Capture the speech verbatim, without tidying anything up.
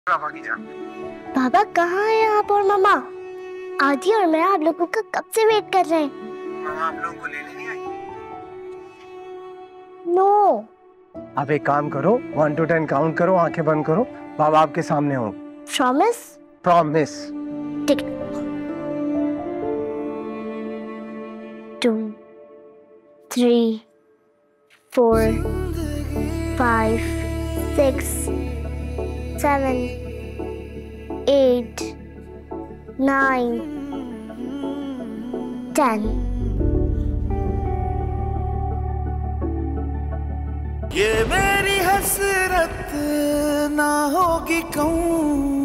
बाबा कहाँ है आप और मामा? आदि और मैं आप लोगों का कब से वेट कर रहे हैं। मामा आप लोगों को लेने नहीं आई? नो। आप एक काम करो, वन टू टेन काउंट करो, आंखें बंद करो, बाबा आपके सामने हो। प्रॉमिस? प्रॉमिस। ठीक। Two, three, four, five, six, seven, eight, nine, ten. ये मेरी हसरत ना होगी कहूँ